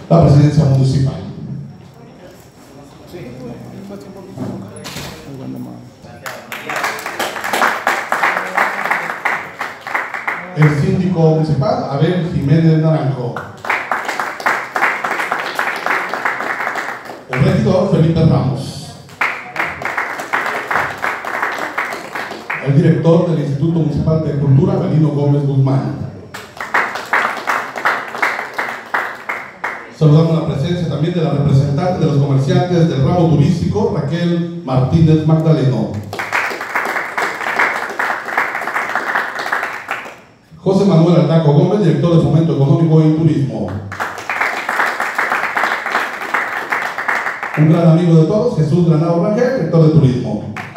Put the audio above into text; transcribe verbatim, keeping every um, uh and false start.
la presidencia municipal. El síndico municipal, Abel Jiménez Naranjo. El regidor, Felipe Ramos. El director del Instituto Municipal de Cultura, Belino Gómez Guzmán. Saludamos la presencia también de la representante de los comerciantes del ramo turístico, Raquel Martínez Magdaleno. José Manuel Aldaco Gómez, director de Fomento Económico y Turismo. Un gran amigo de todos, Jesús Granado Rangel, director de Turismo.